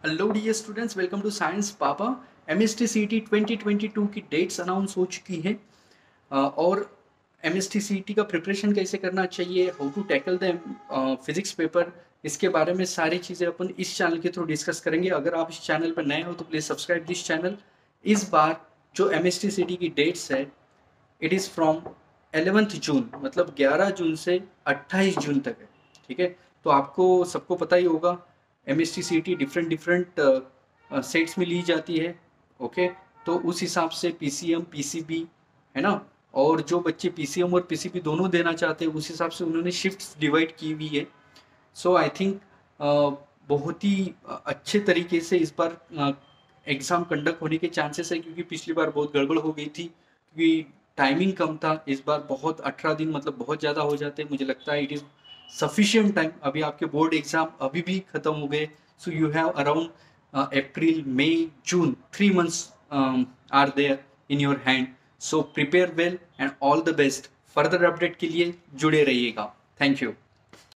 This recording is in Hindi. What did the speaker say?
Hello dear students, welcome to science papa. MST CT 2022 की डेट्स अनाउंस हो चुकी हैं और एमएसटी सीटी का प्रिपरेशन कैसे करना चाहिए, how to tackle the physics paper, इसके बारे में सारी चीज़ें अपन इस चैनल के थ्रू डिस्कस करेंगे। अगर आप इस चैनल पर नए हो तो प्लीज़ सब्सक्राइब दिस चैनल। इस बार जो एमएसटी सीटी की डेट्स है, इट इज़ फ्रॉम 11th जून, मतलब 11 जून से 28 जून तक है। ठीक है, तो आपको सबको पता ही होगा M S T C T different different sets में ली जाती है। ओके, तो उस हिसाब से P C M P C B है ना, और जो बच्चे पी सी एम और पी सी बी दोनों देना चाहते हैं उस हिसाब से उन्होंने शिफ्ट्स डिवाइड की हुई है। सो आई थिंक बहुत ही अच्छे तरीके से इस बार एग्ज़ाम कंडक्ट होने के चांसेस है, क्योंकि पिछली बार बहुत गड़बड़ हो गई थी क्योंकि टाइमिंग कम था। इस बार बहुत 18 दिन मतलब बहुत ज़्यादा हो जाते हैं। मुझे लगता है इट इज़ सफिशिएंट टाइम। अभी आपके बोर्ड एग्जाम अभी भी खत्म हो गए, so you have around April May June, 3 months are there in your hand. So prepare well and all the best. Further update के लिए जुड़े रहिएगा। Thank you.